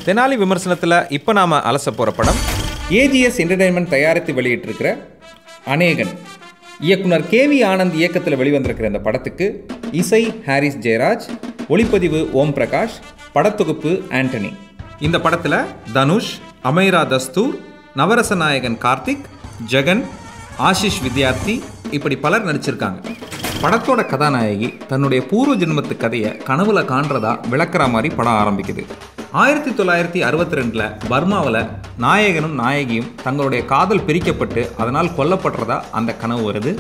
தெனாலி விமர்சனத்தில் இப்போ நாம் அலச போகிற படம் ஏஜிஎஸ் என்டர்டைன்மெண்ட் தயாரித்து வெளியிட்டிருக்கிற அனேகன். இயக்குனர் கேவி ஆனந்த் இயக்கத்தில் வெளிவந்திருக்கிற இந்த படத்துக்கு இசை ஹாரிஸ் ஜெயராஜ், ஒளிப்பதிவு ஓம் பிரகாஷ், படத்தொகுப்பு ஆண்டனி. இந்த படத்தில் தனுஷ், அமைரா தஸ்தூர், நவரச நாயகன் கார்த்திக், ஜெகன், ஆஷிஷ் வித்யார்த்தி இப்படி பலர் நடிச்சிருக்காங்க. படத்தோட கதாநாயகி தன்னுடைய பூர்வ ஜென்மத்து கதையை கனவுல காண்றதா விளக்குற மாதிரி படம் ஆரம்பிக்குது. 1962 பர்மாவில் நாயகனும் நாயகியும் தங்களுடைய காதல் பிரிக்கப்பட்டு அதனால் கொல்லப்படுறதா அந்த கனவு வருது.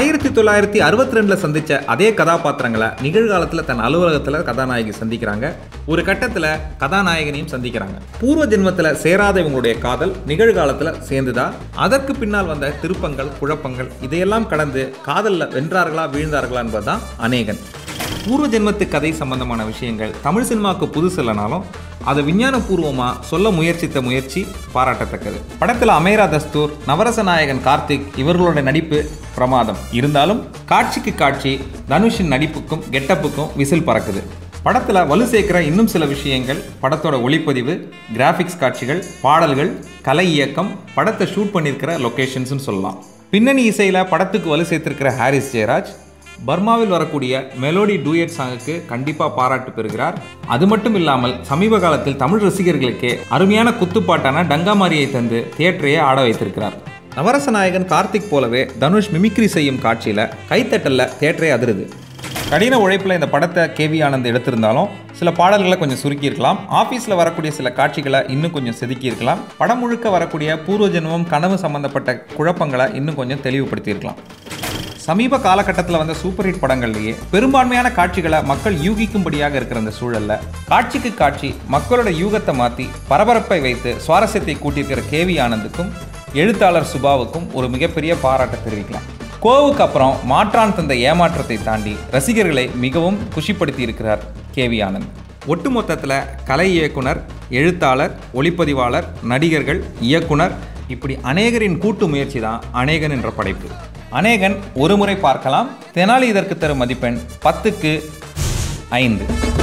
1962 சந்தித்த அதே கதாபாத்திரங்களை நிகழ்காலத்தில் தன் அலுவலகத்தில் கதாநாயகி சந்திக்கிறாங்க. ஒரு கட்டத்தில் கதாநாயகனையும் சந்திக்கிறாங்க. பூர்வ ஜென்மத்தில் சேராத இவங்களுடைய காதல் நிகழ்காலத்தில் சேர்ந்துதா, அதற்கு பின்னால் வந்த திருப்பங்கள், குழப்பங்கள் இதையெல்லாம் கடந்து காதலில் வென்றார்களா வீழ்ந்தார்களா என்பதுதான் அநேகன். பூர்வ ஜென்மத்து கதை சம்பந்தமான விஷயங்கள் தமிழ் சினிமாவுக்கு புதுசு இல்லைனாலும் அதை விஞ்ஞானபூர்வமாக சொல்ல முயற்சித்த முயற்சி பாராட்டத்தக்கது. படத்தில் அமேரா தஸ்தூர், நவரச நாயகன் கார்த்திக் இவர்களோட நடிப்பு பிரமாதம். இருந்தாலும் காட்சிக்கு காட்சி தனுஷின் நடிப்புக்கும் கெட்டப்புக்கும் விசில் பறக்குது. படத்தில் வலு சேர்க்கிற இன்னும் சில விஷயங்கள் படத்தோட ஒளிப்பதிவு, கிராஃபிக்ஸ் காட்சிகள், பாடல்கள், கலை இயக்கம், படத்தை ஷூட் பண்ணியிருக்கிற லொக்கேஷன்ஸ்னு சொல்லலாம். பின்னணி இசையில் படத்துக்கு வலு சேர்த்திருக்கிற ஹாரிஸ் ஜெயராஜ் பர்மாவில் வரக்கூடிய மெலோடி டூயட் சாங்குக்கு கண்டிப்பாக பாராட்டு பெறுகிறார். அது மட்டும் இல்லாமல் சமீப காலத்தில் தமிழ் ரசிகர்களுக்கே அருமையான குத்துப்பாட்டான டங்காமாரியை தந்து தியேட்டரையே ஆட வைத்திருக்கிறார். நவரச நாயகன் கார்த்திக் போலவே தனுஷ் மிமிக்ரி செய்யும் காட்சியில் கைத்தட்டல்ல தியேட்டரே அதிருது. கடின உழைப்பில் இந்த படத்தை கேவி ஆனந்த் எடுத்திருந்தாலும் சில பாடல்களை கொஞ்சம் சுருக்கியிருக்கலாம். ஆஃபீஸில் வரக்கூடிய சில காட்சிகளை இன்னும் கொஞ்சம் செதுக்கியிருக்கலாம். படம் முழுக்க வரக்கூடிய பூர்வ ஜென்மம், கனவு சம்பந்தப்பட்ட குழப்பங்களை இன்னும் கொஞ்சம் தெளிவுபடுத்தியிருக்கலாம். சமீப காலகட்டத்தில் வந்த சூப்பர் ஹிட் படங்கள்லேயே பெரும்பான்மையான காட்சிகளை மக்கள் யூகிக்கும்படியாக இருக்கிற அந்த சூழலில் காட்சிக்கு காட்சி மக்களோட யூகத்தை மாற்றி பரபரப்பை வைத்து சுவாரஸ்யத்தை கூட்டியிருக்கிற கேவி ஆனந்துக்கும் எழுத்தாளர் சுபாவுக்கும் ஒரு மிகப்பெரிய பாராட்டை தெரிவிக்கலாம். கோவுக்கு அப்புறம் மாற்றான் தந்த ஏமாற்றத்தை தாண்டி ரசிகர்களை மிகவும் குஷிப்படுத்தி இருக்கிறார் கேவி ஆனந்த். ஒட்டுமொத்தத்தில் கலை இயக்குனர், எழுத்தாளர், ஒளிப்பதிவாளர், நடிகர்கள், இயக்குனர் இப்படி அநேகரின் கூட்டு முயற்சி தான் அநேகன் என்ற படைப்பு. அநேகன் ஒரு முறை பார்க்கலாம். தெனாலி இதற்கு தரும் மதிப்பெண் 10க்கு 5.